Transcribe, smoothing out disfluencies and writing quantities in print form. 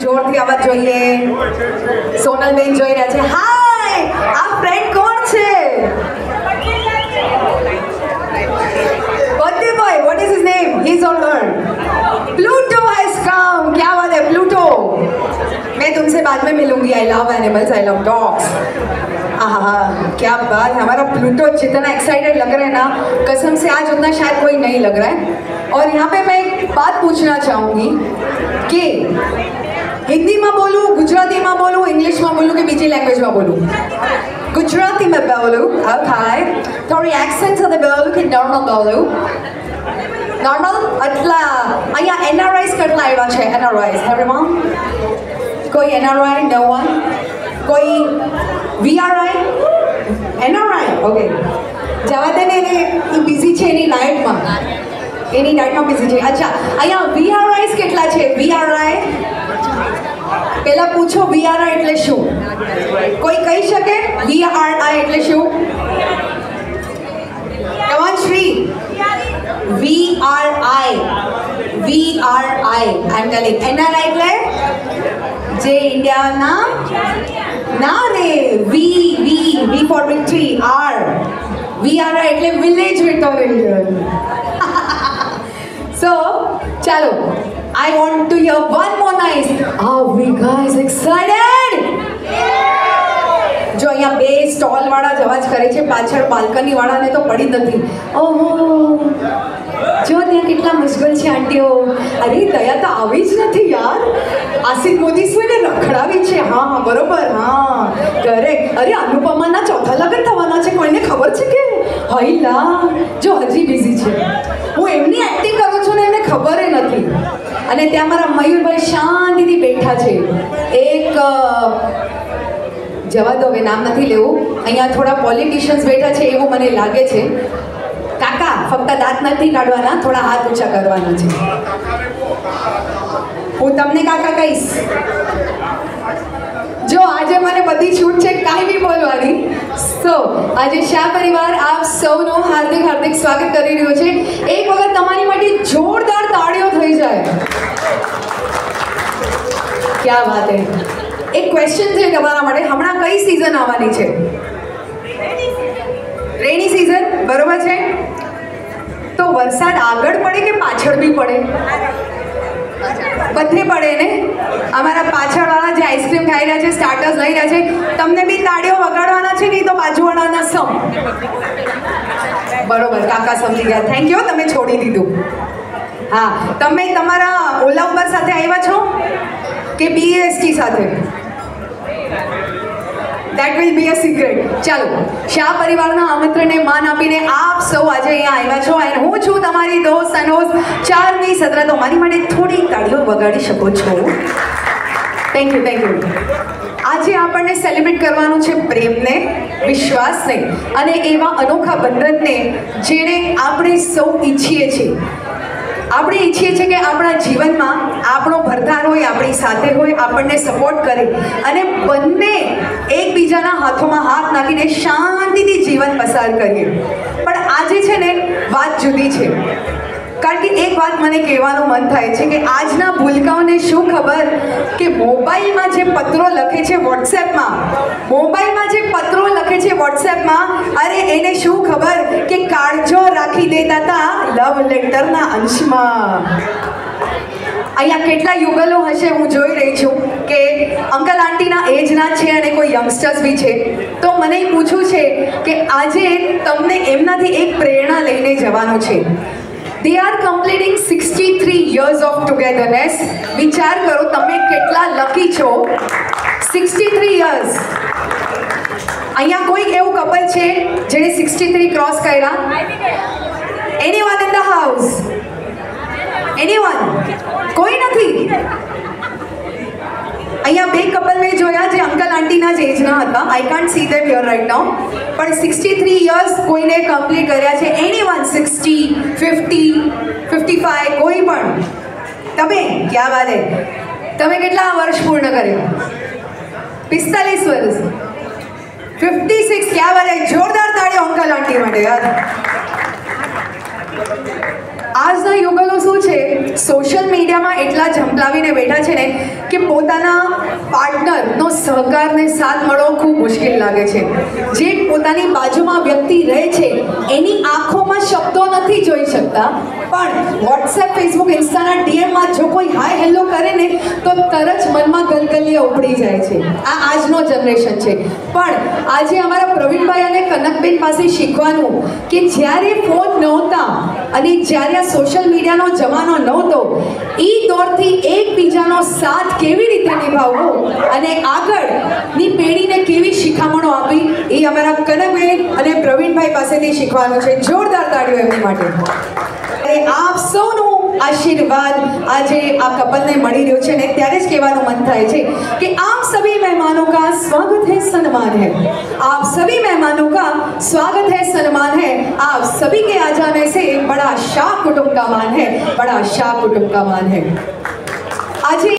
જોરથી અવાજ જોઈએ. સોનલબેન જોઈ રહ્યા છે. હાય, આ ફ્રેન્ડ કોણ છે? Birthday boy, what is his name? He's on her. Pluto has come. क्या बात है प्लूटो? मैं तुमसे बाद में मिलूंगी. I love animals, I love dogs. आहा, क्या बात है. हमारा प्लूटो जितना एक्साइटेड लग रहा है ना, कसम से आज उतना शायद कोई नहीं लग रहा है. और यहाँ पे मैं एक बात पूछना चाहूँगी कि हिंदी में बोलूँ, गुजराती में बोलूँ, इंग्लिश में बोलूँ कि बीजी लैंग्वेज में बोलूँ? गुजराती में बोलूँ. ओके. थोड़ी एक्सेंट સાથે બોલું કે નોર્મલ બોલું? નોર્મલ એટલા અહીંયા એનઆરઆઈસ કેટલા આવ્યા છે? NRIs everyone? કોઈ એનઆરઆઈ? No one? કોઈ વીઆરઆઈ? એનઆરઆઈ? ઓકે, જવા દે ને, એ બિઝી છે એની ડાયટમાં બિઝી છે. અચ્છા, અહીંયા વીઆરઆઈસ કેટલા છે? વીઆરઆઈ પહેલા પૂછો, વીઆરઆઈ એટલે શું? કોઈ કહી શકે વીઆરઆઈ એટલે શું? Come on Shri. VRI, VRI I am telling. NRI એટલે જે ઇન્ડિયાના ના રે, V for victory, R. VRI એટલે village victorian. So, chalo, I want to hear one more nice. Are we guys excited? જો અહીંયા બે સ્ટોલ વાળા જ અવાજ કરે છે, પાછળ બાલ્કની વાળાને તો પડી નથી. ઓહો, જો ત્યાં કેટલા મુશ્કેલ છે આંટીઓ. અરે દયા તો આવી જ નથી યાર. આસિફ મોદી સુઈને રખડાવી છે. હા હા બરોબર, હા કરેક્ટ. અરે અનુપમાના ચોથા લગ્ન થવાના છે, કોઈને ખબર છે કે? હઈલા, જો હજી બિઝી છે. હું એમની એક્ટિંગ કરું છું ને એને ખબર નથી. અને ત્યાં મારા મયુરભાઈ શાંતિથી બેઠા છે. એક જવા દો, હવે નામ નથી લેવું. અહીંયા થોડા પોલિટિશિયન્સ બેઠા છે એવું મને લાગે છે. કાકા, ફક્ત દાંત નથી કાઢવાના, થોડા હાથ ઊંચા કરવાના છે. હું તમને કાકા કહીશ. જો આજે મને બધી છૂટ છે કાંઈ બી બોલવાની. સો આજે શાહ પરિવાર આપ સૌનું હાર્દિક હાર્દિક સ્વાગત કરી રહ્યો છે. એક વખત તમારી માટે જોરદાર તાળીઓ થઈ જાય. ક્યા વાત હે. એક ક્વેશ્ચન છે તમારા માટે. હમણાં કઈ સિઝન આવવાની છે? રેની સિઝન, બરોબર છે? તો વરસાદ આગળ પડે કે પાછળ બી પડે? બધે પડે ને. અમારા પાછળવાળા જે આઈસ્ક્રીમ ખાઈ રહ્યા છે, સ્ટાર્ટર્સ લઈ રહ્યા છે, તમને બી તાળીઓ વગાડવાના છે, નહીં તો બાજુવાળાના સમ. બરોબર, કાકા સમજી ગયા. થેન્ક યુ, તમે છોડી દીધું. હા, તમે તમારા ઓલા ઉબર સાથે આવ્યા છો કે બીએસટી સાથે? That will be a secret. ચાલો, શાહ પરિવારના આમંત્રણને માન આપીને આપ સૌ આજે અહીંયા આવ્યા છો. અને હું છું તમારી દોસ્ત અને હોસ્ટ ચાર્મી સદ્રા. તો મારી માટે થોડી તાળીઓ વગાડી શકો છો? Thank you, thank you. આજે આપણને સેલિબ્રેટ કરવાનું છે પ્રેમને, વિશ્વાસને અને એવા અનોખા બંધનને જેને આપણે સૌ ઈચ્છીએ છીએ. આપણે ઈચ્છીએ છીએ કે આપણા જીવનમાં આપણો ભરતાર હોય, આપણી સાથે હોય, આપણને સપોર્ટ કરે અને બંને એકબીજાના હાથોમાં હાથ નાખીને શાંતિથી જીવન પસાર કરીએ. પણ આજે છે ને વાત જુદી છે. કારણ કે એક વાત મને કહેવાનું મન થાય છે કે આજના ભૂલકાઓને શું ખબર કે મોબાઈલમાં જે પત્રો લખે છે વોટ્સએપમાં, અરે એને શું ખબર કે કાળજો રાખી દેતા હતા લવ લેટરના અંશમાં. અહીંયા કેટલા યુગલો હશે, હું જોઈ રહી છું કે અંકલ આંટીના એજના છે અને કોઈ યંગસ્ટર્સ બી છે. તો મને પૂછવું છે કે આજે તમને એમનાથી એક પ્રેરણા લઈને જવાનું છે. They are completing 63 years of togetherness. વિચાર કરો તમે કેટલા લકી છો. 63 years. અહીંયા કોઈ એવું કપલ છે જેણે 63 ક્રોસ કર્યા? Anyone in the house? Anyone? કોઈ નથી. અહીંયા બે કપલ મેં જોયા જે અંકલ આંટીના જ એજના હતા. I can't see them here right now. પણ 63 યર્સ કોઈને કમ્પ્લીટ કર્યા છે? એનીવન? 60, 50, 55, કોઈ પણ? તમે? ક્યાં વાત હે. તમે કેટલા વર્ષ પૂર્ણ કર્યા? 45 વર્ષ. 56. ક્યાં વાત હે. જોરદાર તાળીઓ અંકલ આંટી માટે યાર. આજના યુગલો શું છે, સોશિયલ મીડિયામાં એટલા ઝંપલાવીને બેઠા છે ને કે પોતાના પાર્ટનરનો સહકારને સાથ મળવો ખૂબ મુશ્કેલ લાગે છે. જે પોતાની બાજુમાં વ્યક્તિ રહે છે એની આંખોમાં શબ્દો નથી જોઈ શકતા, પણ વોટ્સએપ, ફેસબુક, ઇન્સ્ટાના ડીએમમાં જો કોઈ હાય હેલો કરે ને તો તરત જ મનમાં ગલગલિયા ઉપડી જાય છે. આ આજનો જનરેશન છે. પણ આજે અમારા પ્રવીણભાઈ અને કનકબેન પાસે શીખવાનું કે જ્યારે ફોન નહોતા અને જ્યારે આ સોશિયલ મીડિયાનો જમાનો નહોતો, એ દોરથી એકબીજાનો સાથ કેવી રીતે નિભાવવો અને આગળની પેઢીને કેવી શિખામણો આપી, એ અમારા કનકબેન અને પ્રવીણભાઈ પાસેથી શીખવાનું છે. જોરદાર તાળીઓ એમની માટે. આપ સૌનું આशीर्वाद આજે આ કપલને મળી રહ્યો છે ને ત્યારે જ કહેવાનું મન થાય છે કે આપ સभी मेहमानों का स्वागत है, सम्मान है. आप सभी मेहमानों का स्वागत है, सम्मान है. आप सभी के आ जाने से बड़ा शाह कुटुंब का मान है, बड़ा शाह कुटुंब का मान है. આજે